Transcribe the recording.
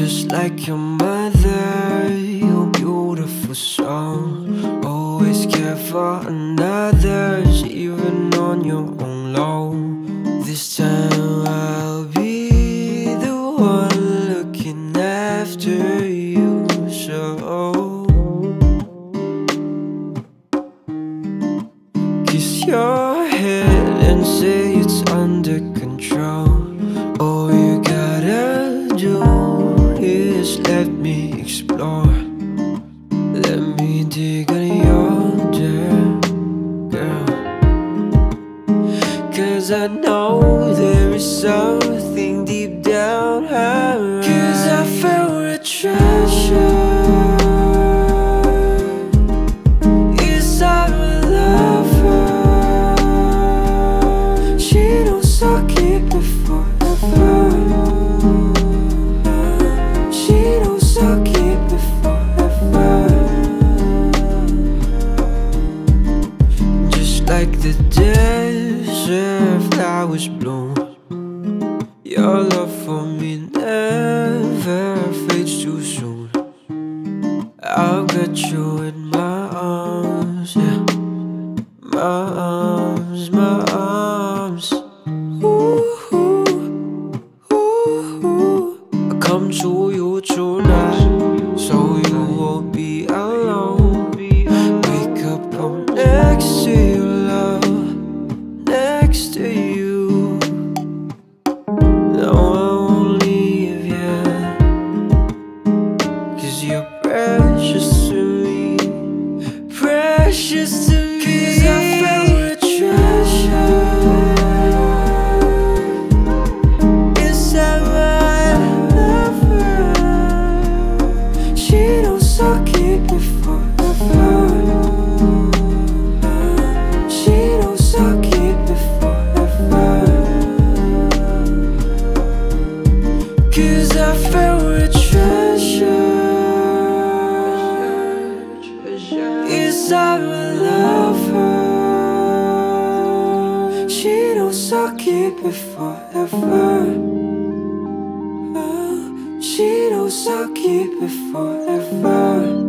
Just like your mother, your beautiful soul. Always care for others, even on your own low. This time I'll be the one looking after you, so kiss your head and say it's under control. All you gotta do is let me explore. Let me dig on your dirt, girl. 'Cause I know there is something deep down her. 'Cause I found a treasure inside my lover. She don't suck it forever. She don't suck it forever. Just like the desert flowers bloom, your love for me never fades too soon. I've got you in my arms, yeah. My arms, my arms. Ooh, ooh, ooh. I come to you tonight, so you won't be alone. Wake up, I'm next to you, love, next to you. No, I won't leave you, 'cause you're precious to me, precious to me. 'Cause I found a treasure inside my lover. She don't suck it forever. She don't suck it forever. 'Cause I found a treasure inside my lover. She don't suck it forever. She don't suck it forever.